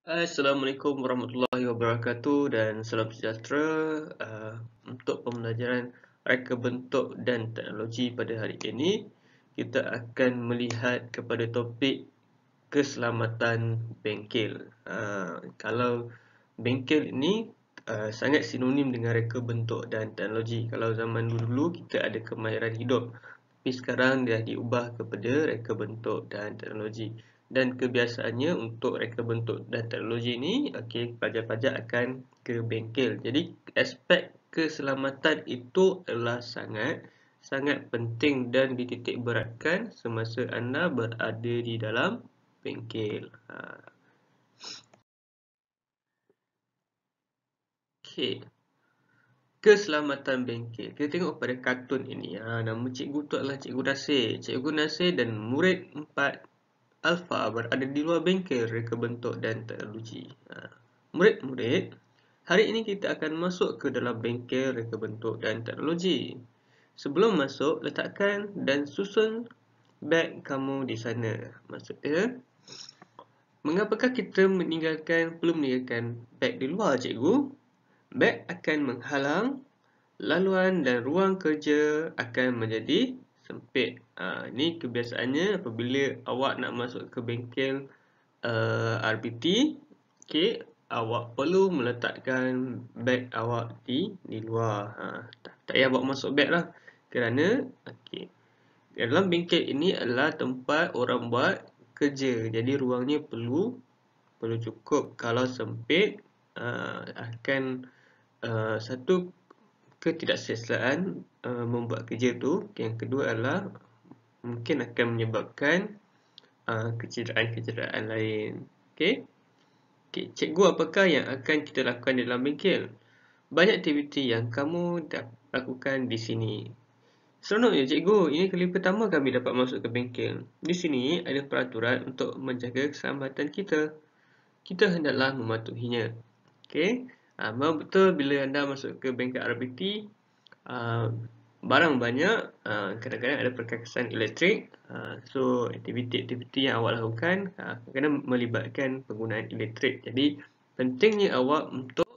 Assalamualaikum warahmatullahi wabarakatuh dan salam sejahtera untuk pembelajaran reka bentuk dan teknologi pada hari ini. Kita akan melihat kepada topik keselamatan bengkel. Kalau bengkel ini sangat sinonim dengan reka bentuk dan teknologi. Kalau zaman dulu kita ada kemahiran hidup, tapi sekarang dah diubah kepada reka bentuk dan teknologi. Dan kebiasaannya untuk reka bentuk dan teknologi ini, pelajar-pelajar akan ke bengkel. Jadi aspek keselamatan itu adalah sangat penting dan dititik beratkan semasa anda berada di dalam bengkel. Okey. Keselamatan bengkel. Kita tengok pada kartun ini. Nama cikgu tu adalah Cikgu Nasir. Cikgu Nasir dan murid 4 Alpha berada di luar bengkel reka bentuk dan teknologi. Murid-murid, hari ini kita akan masuk ke dalam bengkel reka bentuk dan teknologi. Sebelum masuk, letakkan dan susun beg kamu di sana. Maksudnya, mengapakah kita perlu meninggalkan beg di luar, cikgu? Beg akan menghalang laluan dan ruang kerja akan menjadi sempit. Ini kebiasaannya apabila awak nak masuk ke bengkel RBT, awak perlu meletakkan beg awak di luar. Tak payah bawa masuk beg lah. Kerana dalam bengkel ini adalah tempat orang buat kerja. Jadi ruangnya perlu cukup. Kalau sempit, akan satu ketidakselesaan membuat kerja tu. Yang kedua adalah mungkin akan menyebabkan kecederaan-kecederaan lain. Cikgu, apakah yang akan kita lakukan di dalam bengkel? Banyak aktiviti yang kamu lakukan di sini. Seronoknya cikgu, ini kali pertama kami dapat masuk ke bengkel. Di sini ada peraturan untuk menjaga keselamatan kita. Kita hendaklah mematuhinya. Memang betul bila anda masuk ke bengkel RBT, barang banyak, kadang-kadang ada perkakasan elektrik. So aktiviti-aktiviti yang awak lakukan kadang melibatkan penggunaan elektrik. Jadi pentingnya awak untuk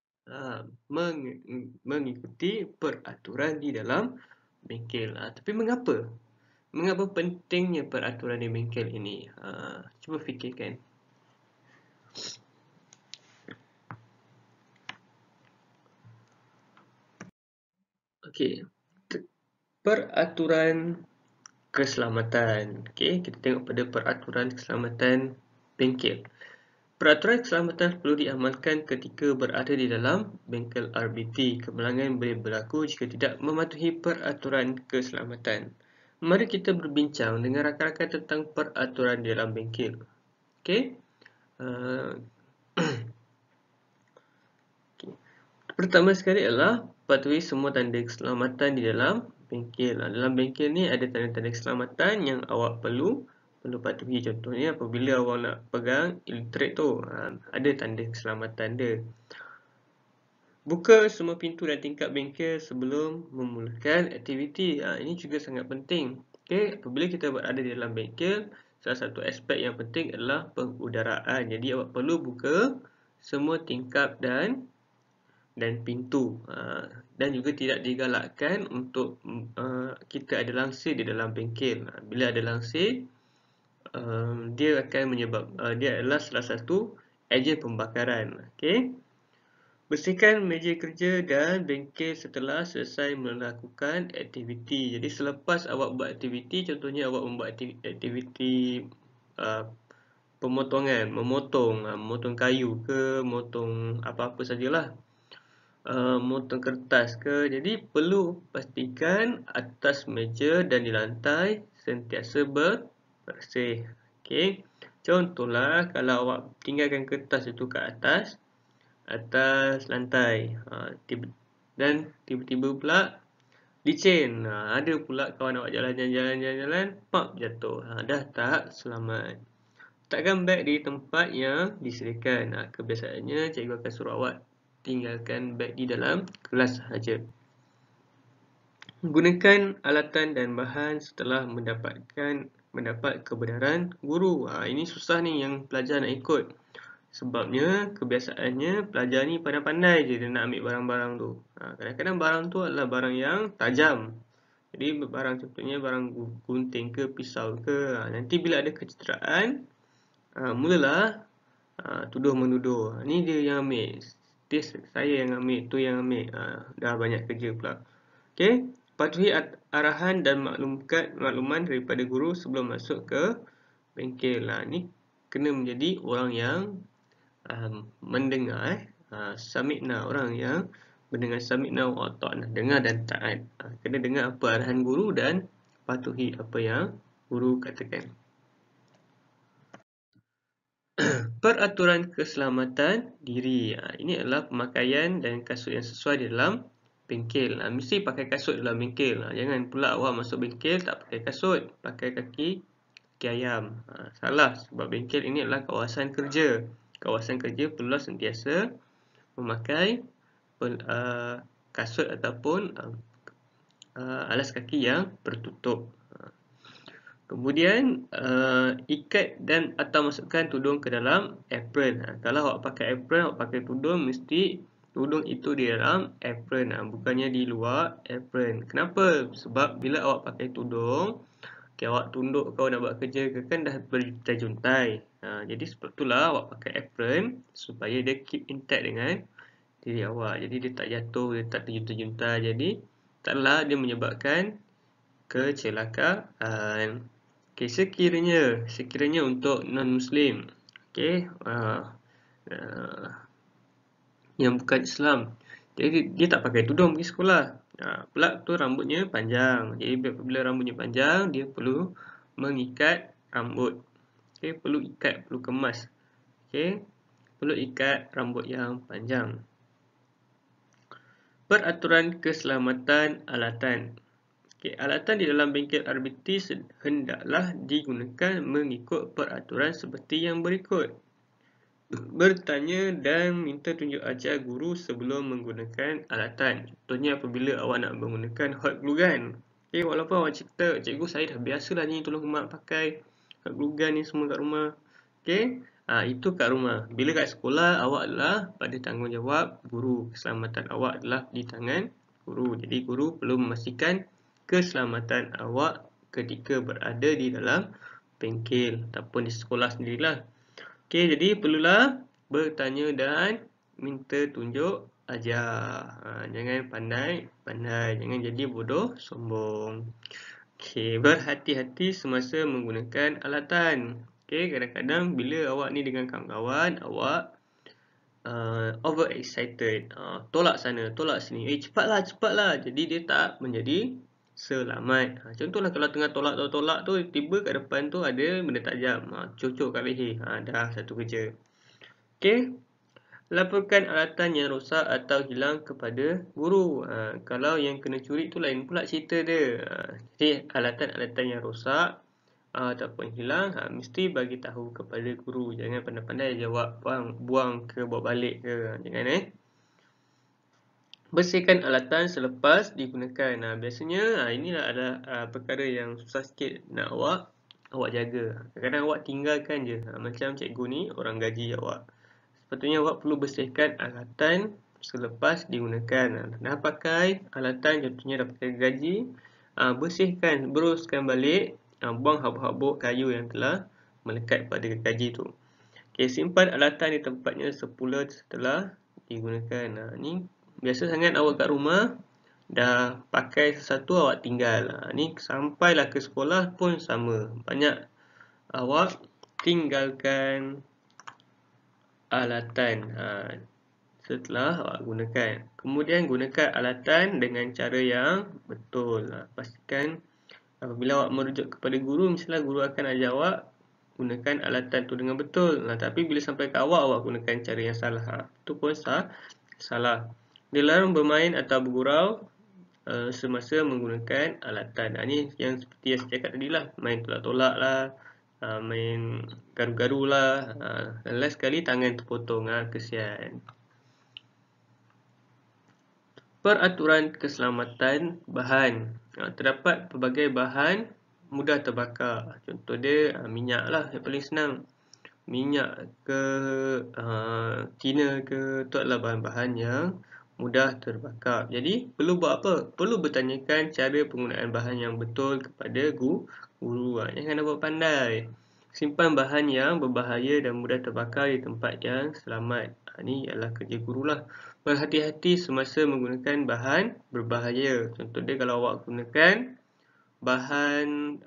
mengikuti peraturan di dalam bengkel. Tapi mengapa pentingnya peraturan di bengkel ini? Cuba fikirkan. Peraturan keselamatan. Kita tengok pada peraturan keselamatan bengkel. Peraturan keselamatan perlu diamalkan ketika berada di dalam bengkel RBT. Kemalangan boleh berlaku jika tidak mematuhi peraturan keselamatan. Mari kita berbincang dengan rakan-rakan tentang peraturan di dalam bengkel. Pertama sekali adalah patuhi semua tanda keselamatan di dalam bengkel. Dalam bengkel ni ada tanda-tanda keselamatan yang awak perlu patuhi. Contohnya apabila awak nak pegang elektrik tu, ada tanda keselamatan dia. Buka semua pintu dan tingkap bengkel sebelum memulakan aktiviti. Ini juga sangat penting. Apabila kita berada di dalam bengkel, salah satu aspek yang penting adalah pengudaraan. Jadi awak perlu buka semua tingkap dan pintu, dan juga tidak digalakkan untuk kita ada langsir di dalam bengkel. Bila ada langsir, dia akan dia adalah salah satu ejen pembakaran. Bersihkan meja kerja dan bengkel setelah selesai melakukan aktiviti. Jadi selepas awak buat aktiviti, contohnya awak membuat aktiviti pemotongan, memotong kayu ke, memotong apa-apa sajalah, motong kertas ke. Jadi perlu pastikan atas meja dan di lantai sentiasa bersih. Contohlah kalau awak tinggalkan kertas itu ke atas lantai, dan tiba-tiba pula licin, ada pula kawan awak jalan-jalan, jatuh, dah tak selamat. Letakkan beg di tempat yang disediakan. Kebiasaannya cikgu akan suruh awak tinggalkan beg di dalam kelas sahaja. Gunakan alatan dan bahan setelah mendapat kebenaran guru. Ini susah ni yang pelajar nak ikut. Sebabnya kebiasaannya pelajar ni pandai-pandai je dia nak ambil barang-barang tu. Kadang-kadang barang tu adalah barang yang tajam. Jadi barang contohnya barang gunting ke pisau ke. Nanti bila ada kecederaan, mulalah tuduh menuduh. Ni dia yang ambil. Saya yang ambil, tu yang ambil. Dah banyak kerja pula. Okey, patuhi arahan dan makluman daripada guru sebelum masuk ke bengkel. Ni kena menjadi orang yang mendengar, samikna, orang yang mendengar samikna wa ta'na, dengar dan taat. Kena dengar apa arahan guru dan patuhi apa yang guru katakan. Peraturan keselamatan diri. Ini adalah pemakaian dan kasut yang sesuai di dalam bengkel. Mesti pakai kasut dalam bengkel. Jangan pula awak masuk bengkel tak pakai kasut, pakai kaki ayam. Salah, sebab bengkel ini adalah kawasan kerja. Kawasan kerja perlulah sentiasa memakai kasut ataupun alas kaki yang tertutup. Kemudian ikat dan atau masukkan tudung ke dalam apron. Kalau awak pakai apron, awak pakai tudung, mesti tudung itu di dalam apron, bukannya di luar apron. Kenapa? Sebab bila awak pakai tudung, awak tunduk kau nak buat kerja ke kan dah berjuntai. Jadi sebab itulah awak pakai apron supaya dia keep intact dengan diri awak. Jadi dia tak jatuh, dia tak terjunta-junta. Jadi taklah dia menyebabkan kecelakaan. Okey, sekiranya untuk non-Muslim, okey, yang bukan Islam, jadi dia tak pakai tudung pergi sekolah. Pula tu rambutnya panjang. Jadi bila rambutnya panjang, dia perlu mengikat rambut. Okey, perlu kemas. Okey, perlu ikat rambut yang panjang. Peraturan keselamatan alatan. Okey, alatan di dalam bengkel RBT hendaklah digunakan mengikut peraturan seperti yang berikut. Bertanya dan minta tunjuk ajar guru sebelum menggunakan alatan. Contohnya apabila awak nak menggunakan hot glue gun. Okay, walaupun awak cerita, cikgu saya dah biasalah ni tolong mak pakai hot glue gun ni semua kat rumah. Okay, itu kat rumah. Bila kat sekolah, awak adalah pada tanggungjawab guru. Keselamatan awak adalah di tangan guru. Jadi guru perlu memastikan keselamatan awak ketika berada di dalam bengkel ataupun di sekolah sendirilah. Okey, jadi perlulah bertanya dan minta tunjuk ajar. Jangan pandai-pandai, jangan jadi bodoh sombong. Okey, berhati-hati semasa menggunakan alatan. Okey, kadang-kadang bila awak ni dengan kawan-kawan, awak over excited. Tolak sana, tolak sini. Cepatlah. Jadi dia tak menjadi selamat. Contohlah kalau tengah tolak tu, tiba kat depan tu ada benda tajam. Cocok kat leher. Dah satu kerja. Okey. Laporkan alatan yang rosak atau hilang kepada guru. Kalau yang kena curi tu lain pula cerita dia. Jadi alatan-alatan yang rosak ataupun hilang, mesti bagi tahu kepada guru. Jangan pandai-pandai jawab buang ke bawa balik ke. Jangan Bersihkan alatan selepas digunakan. Biasanya inilah ada perkara yang susah sikit nak awak jaga. Kadang-kadang awak tinggalkan je. Macam cikgu ni orang gaji awak. Sepatutnya awak perlu bersihkan alatan selepas digunakan. Dah pakai alatan, contohnya dah pakai gaji, bersihkan, beruskan balik, buang habuk-habuk kayu yang telah melekat pada gaji tu. Okay, simpan alatan di tempatnya semula setelah digunakan. Ni biasa sangat awak kat rumah dah pakai sesuatu awak tinggal. Ni sampailah ke sekolah pun sama. Banyak awak tinggalkan alatan setelah awak gunakan. Kemudian gunakan alatan dengan cara yang betul. Pastikan apabila awak merujuk kepada guru, misalnya guru akan ajar awak gunakan alatan tu dengan betul. Tapi bila sampai ke awak gunakan cara yang salah. Itu pun salah. Dilarang bermain atau bergurau semasa menggunakan alatan. Ini yang seperti yang saya cakap tadi lah. Main tolak-tolak lah, main garu-garu lah, dan last sekali tangan terpotong. Kesian. Peraturan keselamatan bahan. Terdapat pelbagai bahan mudah terbakar. Contoh dia minyak lah yang paling senang. Minyak ke tina ke, itu adalah bahan-bahan yang mudah terbakar. Jadi, perlu buat apa? Perlu bertanyakan cara penggunaan bahan yang betul kepada guru. Jangan buat pandai. Simpan bahan yang berbahaya dan mudah terbakar di tempat yang selamat. Ini adalah kerja guru lah. Berhati-hati semasa menggunakan bahan berbahaya. Contoh dia kalau awak gunakan bahan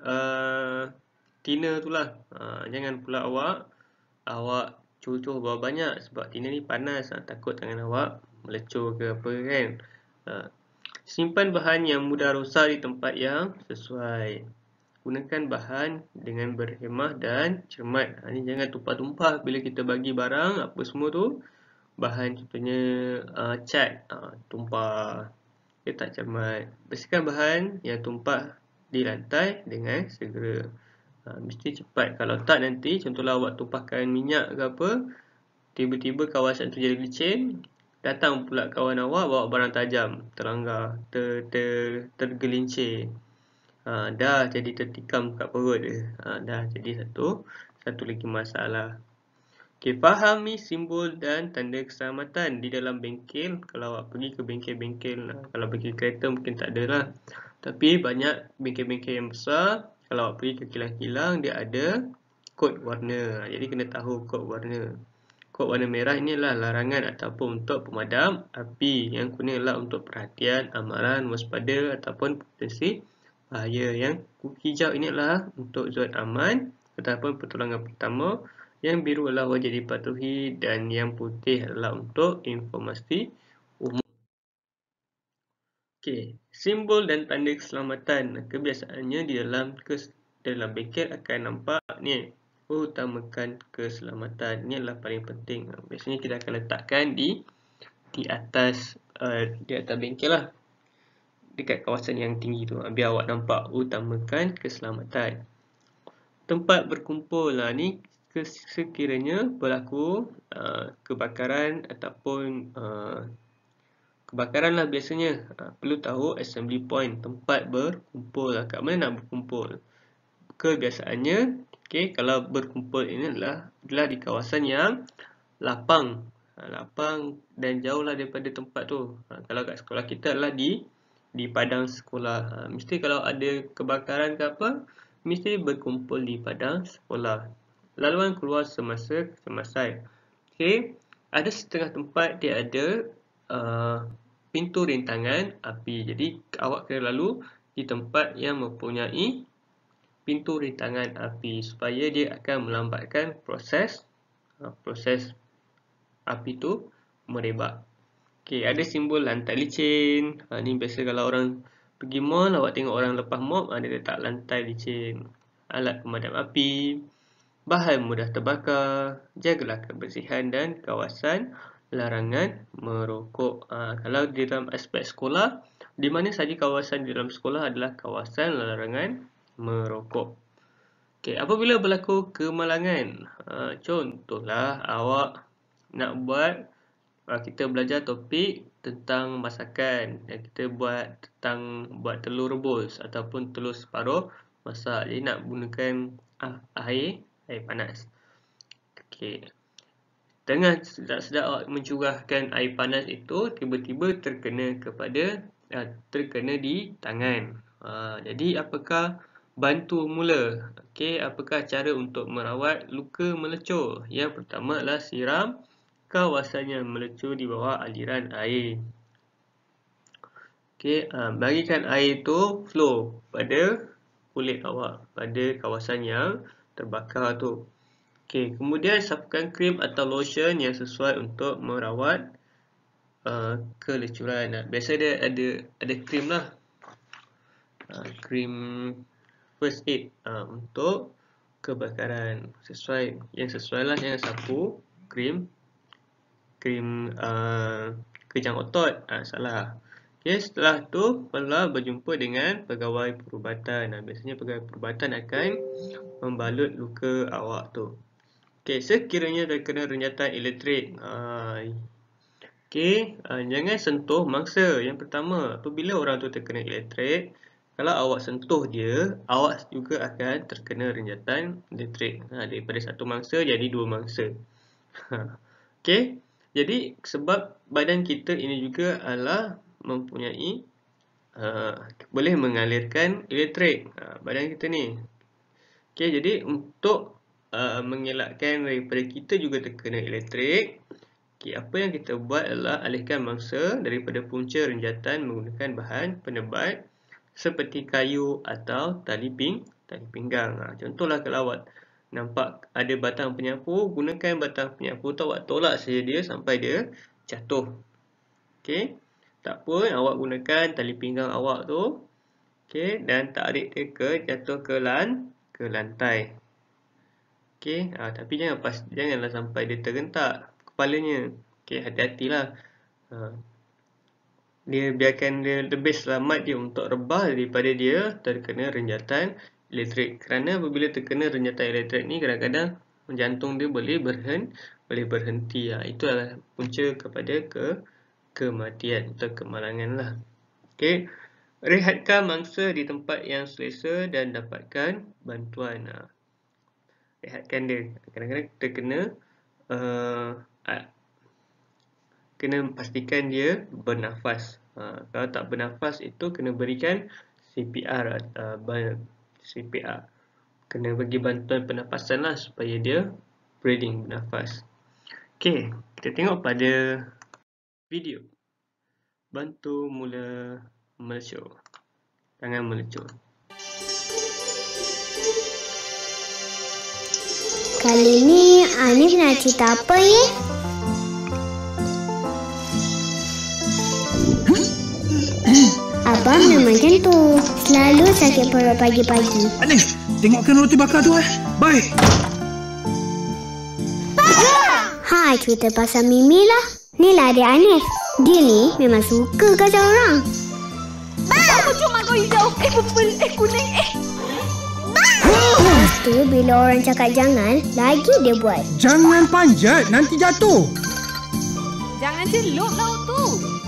tina tu lah. Jangan pula awak cucur berapa banyak sebab tina ni panas, takut tangan awak melecur ke apa kan. Simpan bahan yang mudah rosak di tempat yang sesuai. Gunakan bahan dengan berhemah dan cermat. Ni jangan tumpah-tumpah bila kita bagi barang apa semua tu. Bahan contohnya cat, tumpah. Dia tak cermat. Bersihkan bahan yang tumpah di lantai dengan segera. Mesti cepat. Kalau tak nanti, contohlah awak tumpahkan minyak ke apa, tiba-tiba kawasan tu jadi licin, datang pula kawan awak bawa barang tajam, terlanggar, tergelincir. Dah jadi tertikam kat perut dia. Dah jadi satu lagi masalah. Okay, fahami simbol dan tanda keselamatan di dalam bengkel. Kalau awak pergi ke bengkel-bengkel, kalau bengkel kereta mungkin tak ada lah. Tapi banyak bengkel-bengkel yang besar, kalau awak pergi ke kilang-kilang, dia ada kod warna. Jadi kena tahu kod warna. Kod warna merah ini adalah larangan ataupun untuk pemadam api. Yang kuning adalah untuk perhatian, amaran, waspada ataupun potensi bahaya. Yang hijau ini adalah untuk zon aman ataupun pertolongan pertama. Yang biru adalah wajib dipatuhi dan yang putih adalah untuk informasi umum. Okey, simbol dan tanda keselamatan. Kebiasaannya di dalam bengkel akan nampak ni. Utamakan keselamatan. Ini adalah paling penting. Biasanya kita akan letakkan di atas bengkel lah. Dekat kawasan yang tinggi tu. Biar awak nampak. Utamakan keselamatan. Tempat berkumpul. Ni sekiranya berlaku kebakaran ataupun kebakaran lah biasanya. Perlu tahu assembly point, tempat berkumpul. Kat mana nak berkumpul? Kebiasaannya, kalau berkumpul ini adalah di kawasan yang lapang. Lapang dan jauh lah daripada tempat tu. Kalau kat sekolah kita adalah di padang sekolah. Mesti kalau ada kebakaran ke apa, mesti berkumpul di padang sekolah. Laluan keluar semasa kecemasan. Ada setengah tempat dia ada pintu rintangan api. Jadi awak kena lalu di tempat yang mempunyai pintu rintangan api supaya dia akan melambatkan proses api tu merebak. Ada simbol lantai licin. Ni biasa kalau orang pergi mall, awak tengok orang lepas mop, dia letak lantai licin. Alat pemadam api, bahan mudah terbakar, jagalah kebersihan dan kawasan larangan merokok. Kalau di dalam aspek sekolah, di mana saja kawasan di dalam sekolah adalah kawasan larangan merokok. Apabila berlaku kemalangan, contohlah awak nak buat, kita belajar topik tentang masakan. Kita buat telur rebus ataupun telur separuh masak. Jadi nak gunakan air panas. Tengah sedap-sedap awak mencurahkan air panas itu, tiba-tiba terkena di tangan. Jadi apakah bantu mula? Apakah cara untuk merawat luka melecur? Yang pertama adalah siram kawasan yang melecur di bawah aliran air. Bagikan air itu flow pada kulit awak, pada kawasan yang terbakar tu. Kemudian sapukan krim atau lotion yang sesuai untuk merawat kelecuran. Biasa dia ada krim lah. Krim first aid untuk kebakaran. Yang sesuai lah, jangan sapu krim kejang otot. Salah. Setelah tu perlulah berjumpa dengan pegawai perubatan. Biasanya pegawai perubatan akan membalut luka awak tu. Sekiranya terkena renjatan elektrik, jangan sentuh mangsa. Yang pertama, apabila orang tu terkena elektrik, kalau awak sentuh dia, awak juga akan terkena renjatan elektrik. Daripada satu mangsa jadi dua mangsa. Okey. Jadi sebab badan kita ini juga adalah mempunyai boleh mengalirkan elektrik badan kita ni. Okey, jadi untuk mengelakkan daripada kita juga terkena elektrik, okey, apa yang kita buat adalah alihkan mangsa daripada punca renjatan menggunakan bahan penebat seperti kayu atau tali pinggang. Contohlah kalau awak nampak ada batang penyapu, gunakan batang penyapu tu, awak tolak saja dia sampai dia jatuh. Okey. Tak apa, awak gunakan tali pinggang awak tu. Okey, dan tarik dia jatuh ke lantai. Okey, tapi janganlah sampai dia tergentak kepalanya. Okey, hati-hatilah. Dia biarkan dia lebih selamat dia untuk rebah daripada dia terkena renjatan elektrik. Kerana apabila terkena renjatan elektrik ni, kadang-kadang jantung dia boleh berhenti. Itu adalah punca kepada kematian atau kemalangan lah. Okey, rehatkan mangsa di tempat yang selesa dan dapatkan bantuan. Rehatkan dia. Kadang-kadang kita kena pastikan dia bernafas. Kalau tak bernafas itu kena berikan CPR. CPR. Kena bagi bantuan pernafasan lah supaya dia breathing, bernafas. Okey, kita tengok pada video. Bantu mula melecur. Tangan melecur. Kali ni Anif nak cerita apa ya? Abang memang macam tu. Selalu sakit perut pagi-pagi. Anif, tengokkan roti bakar tu Baik. Cerita pasal Mimi lah. Ni lah adik Anif. Dia ni memang suka kacau orang. Apa cuma kau hijau? Purple, kuning, Lepas tu bila orang cakap jangan, lagi dia buat. Jangan panjat, nanti jatuh. Jangan celup laut tu.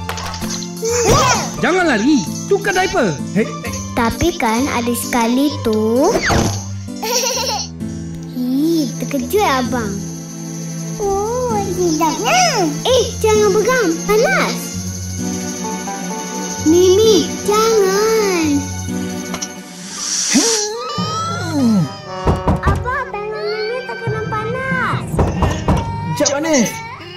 Jangan lari, tukar diaper. Tapi kan ada sekali tu. Terkejut abang. Oh, tidaknya. Jangan pegang. Panas. Mimi, jangan. Apa tangan Mimi terkena panas? Sekejap, Anif.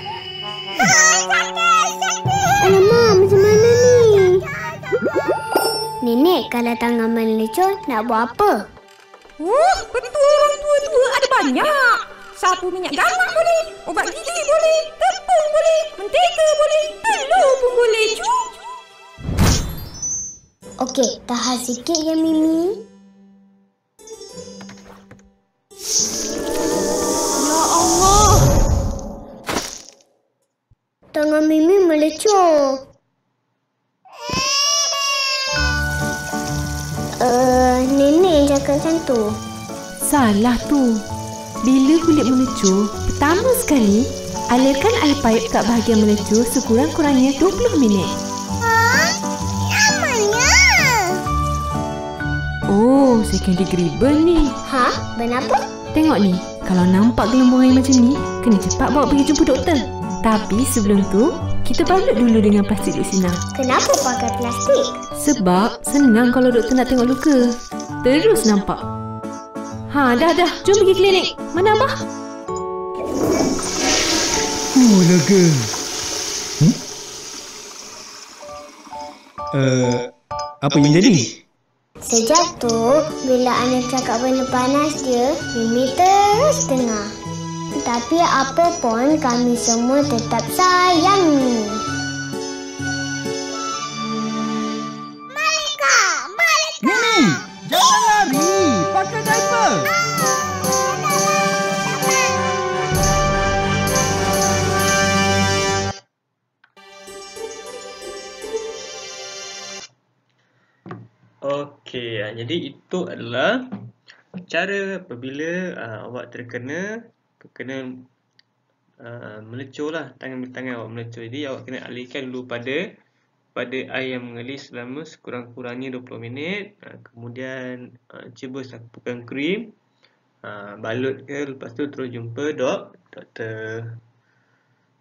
Alamak, macam mana ni? Nenek, kalau tangan melecur, nak buat apa? Betul orang tua-tua ada banyak. Sapu minyak garam boleh, ubat gigi boleh, tepung boleh, mentega boleh, telur pun boleh. Okey, tahan sikit ya Mimi. Ya Allah. Tangan Mimi melecur. Nenek yang cakap macam tu. Salah tu. Bila kulit melecur, pertama sekali, alirkan air paip kat bahagian melecur sekurang-kurangnya 20 minit. Namanya? Oh, second degree burn ni. Kenapa? Tengok ni, kalau nampak gelembung air macam ni, kena cepat bawa pergi jumpa doktor. Tapi sebelum tu, kita balut dulu dengan plastik di sini. Kenapa pakai plastik? Sebab senang kalau doktor nak tengok luka. Terus nampak. Dah. Jom pergi klinik. Mana Abah? Lega. Apa yang jadi? Sejak tu, bila Anif cakap benda panas dia, Mimi terus dengar. Tapi apa pun, kami semua tetap sayang Mimi. Mimi, jangan lari. Pakai diaper. Okey, jadi itu adalah cara apabila awak terkena melecur lah, tangan awak melecur. Jadi awak kena alihkan dulu pada air yang mengalir selama sekurang-kurangnya 20 minit. Kemudian cuba sapukan krim, balut ke, lepas tu terus jumpa doktor.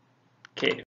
Okey.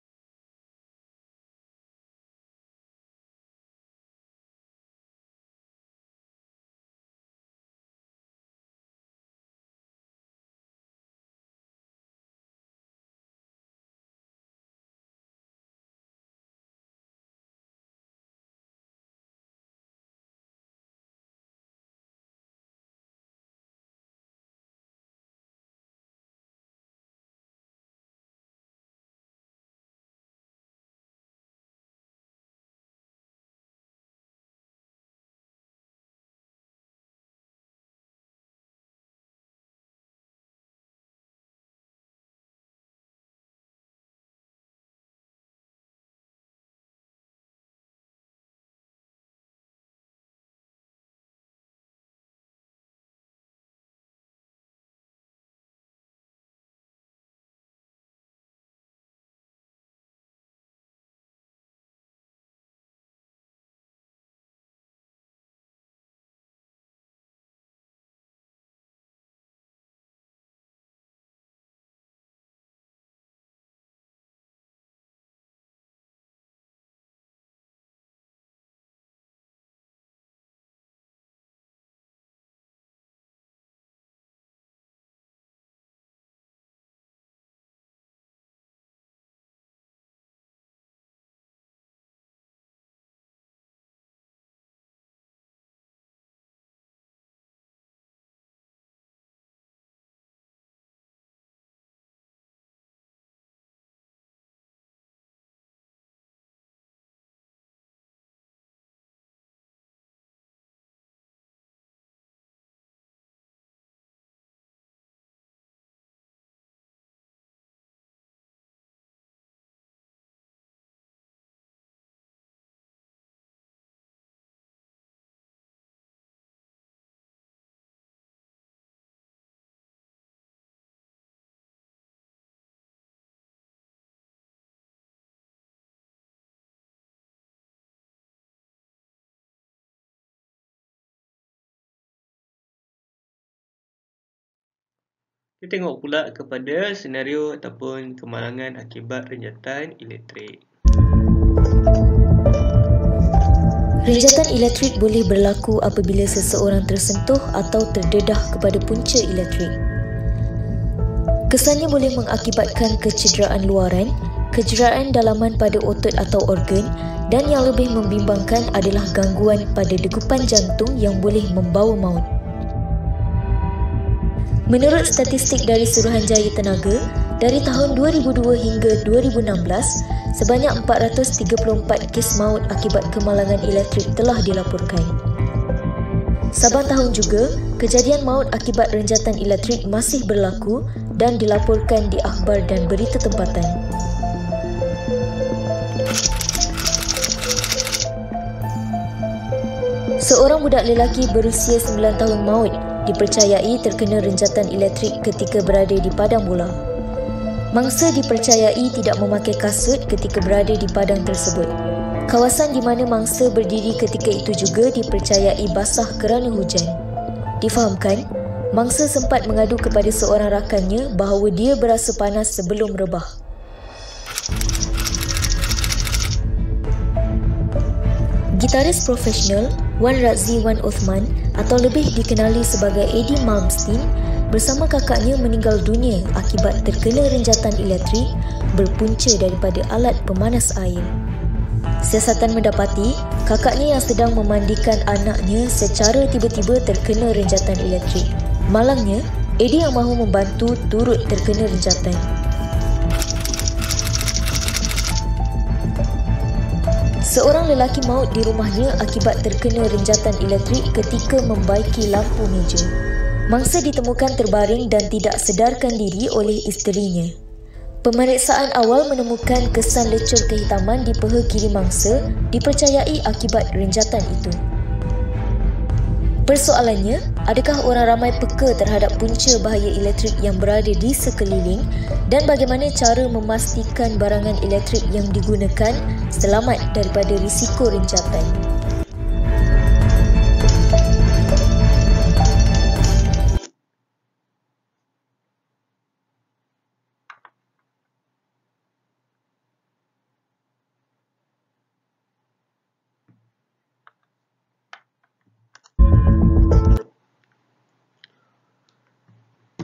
Kita tengok pula kepada senario ataupun kemalangan akibat renjatan elektrik. Renjatan elektrik boleh berlaku apabila seseorang tersentuh atau terdedah kepada punca elektrik. Kesannya boleh mengakibatkan kecederaan luaran, kecederaan dalaman pada otot atau organ, dan yang lebih membimbangkan adalah gangguan pada degupan jantung yang boleh membawa maut. Menurut statistik dari Suruhanjaya Tenaga, dari tahun 2002 hingga 2016, sebanyak 434 kes maut akibat kemalangan elektrik telah dilaporkan. Saban tahun juga, kejadian maut akibat renjatan elektrik masih berlaku dan dilaporkan di akhbar dan berita tempatan. Seorang budak lelaki berusia 9 tahun maut dipercayai terkena renjatan elektrik ketika berada di padang bola. Mangsa dipercayai tidak memakai kasut ketika berada di padang tersebut. Kawasan di mana mangsa berdiri ketika itu juga dipercayai basah kerana hujan. Difahamkan, mangsa sempat mengadu kepada seorang rakannya bahawa dia berasa panas sebelum rebah. Gitaris profesional Wan Razzie Wan Othman atau lebih dikenali sebagai Eddie Malmsteen bersama kakaknya meninggal dunia akibat terkena renjatan elektrik berpunca daripada alat pemanas air. Siasatan mendapati kakaknya yang sedang memandikan anaknya secara tiba-tiba terkena renjatan elektrik. Malangnya, Eddie yang mahu membantu turut terkena renjatan. Seorang lelaki maut di rumahnya akibat terkena renjatan elektrik ketika membaiki lampu meja. Mangsa ditemukan terbaring dan tidak sedarkan diri oleh isterinya. Pemeriksaan awal menemukan kesan lecur kehitaman di peha kiri mangsa dipercayai akibat renjatan itu. Persoalannya, adakah orang ramai peka terhadap punca bahaya elektrik yang berada di sekeliling dan bagaimana cara memastikan barangan elektrik yang digunakan selamat daripada risiko renjatan?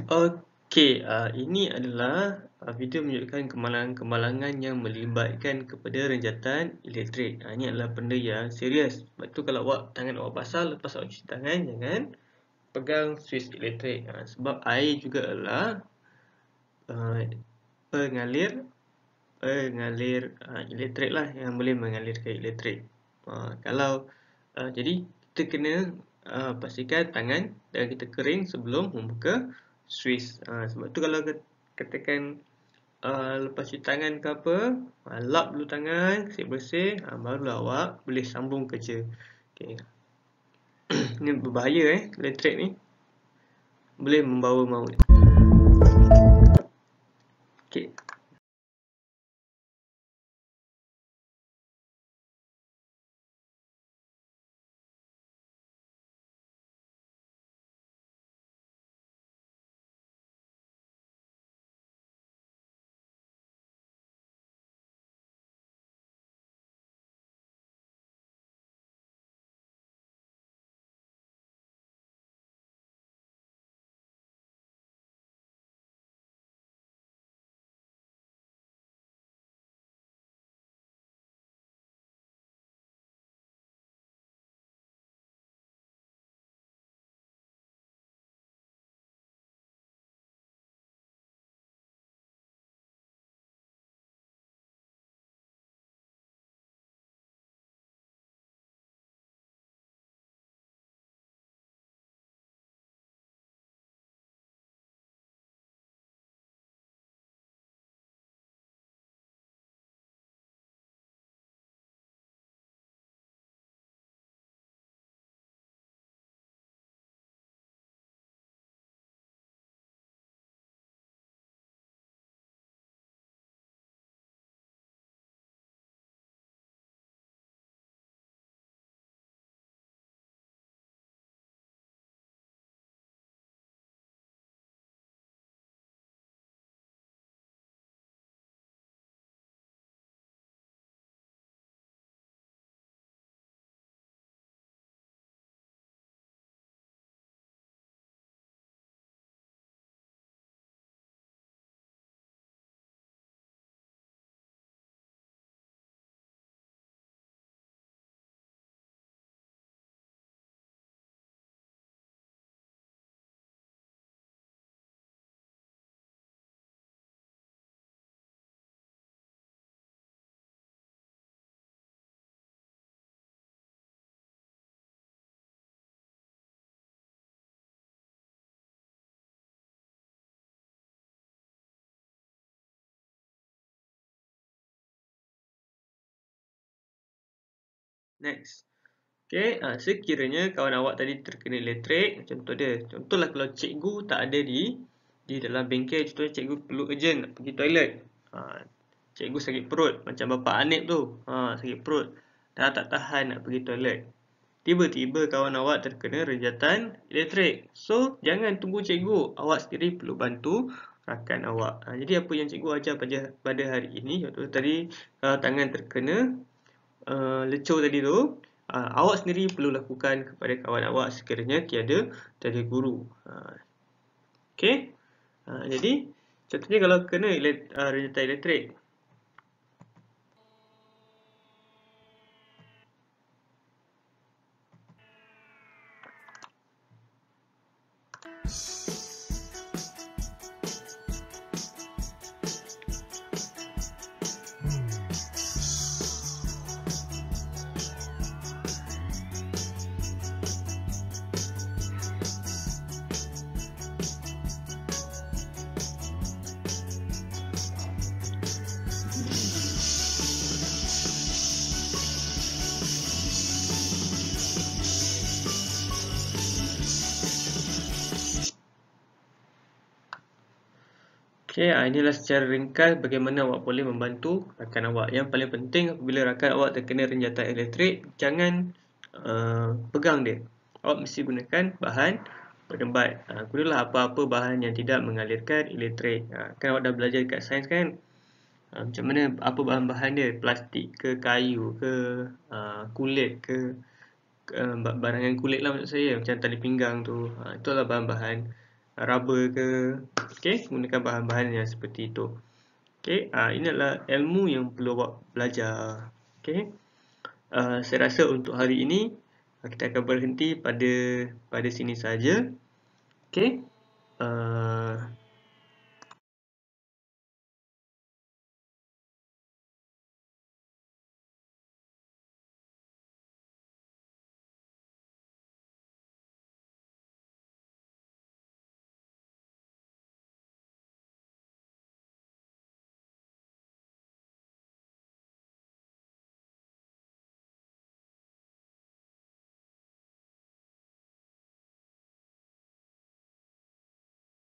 Okey, ini adalah video menunjukkan kemalangan-kemalangan yang melibatkan kepada renjatan elektrik. Ini adalah benda yang serius. Sebab tu kalau tangan awak basah, lepas awak cuci tangan, jangan pegang suis elektrik. Sebab air juga adalah pengalir elektrik lah, yang boleh mengalirkan elektrik. Jadi kita kena pastikan tangan dan kita kering sebelum membuka suis. Sebab tu kalau katakan lepas cuci tangan ke apa, lap dulu tangan, bersih, barulah awak boleh sambung kerja. Okay. Ini berbahaya elektrik ni, boleh membawa maut. Okay. Next. Okay, sekiranya kawan awak tadi terkena elektrik, contohlah kalau cikgu tak ada di dalam bengkel, contohnya cikgu perlu urgent nak pergi toilet. Cikgu sakit perut, macam bapa Anip tu, sakit perut, dah tak tahan nak pergi toilet. Tiba-tiba kawan awak terkena renjatan elektrik. So, jangan tunggu cikgu, awak sendiri perlu bantu rakan awak. Jadi apa yang cikgu ajar pada hari ini, contoh tadi kalau tangan terkena lecur tadi tu, awak sendiri perlu lakukan kepada kawan awak sekiranya tiada guru. Okey. Jadi contohnya kalau kena renjatan elektrik, okey, inilah secara ringkas bagaimana awak boleh membantu rakan awak. Yang paling penting apabila rakan awak terkena renjatan elektrik, jangan pegang dia. Awak mesti gunakan bahan penebat. Gunalah apa-apa bahan yang tidak mengalirkan elektrik. Kan awak dah belajar dekat sains kan? Macam mana, apa bahan-bahan dia? Plastik ke, kayu ke, kulit ke, barangan kulit lah maksud saya, macam tali pinggang tu. Itulah bahan-bahan rubber ke. Okey, gunakan bahan-bahan yang seperti itu. Okey, ini adalah ilmu yang perlu awak belajar. Okey. Saya rasa untuk hari ini kita akan berhenti pada sini saja. Okey.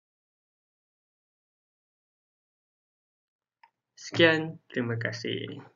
Sekian, terima kasih.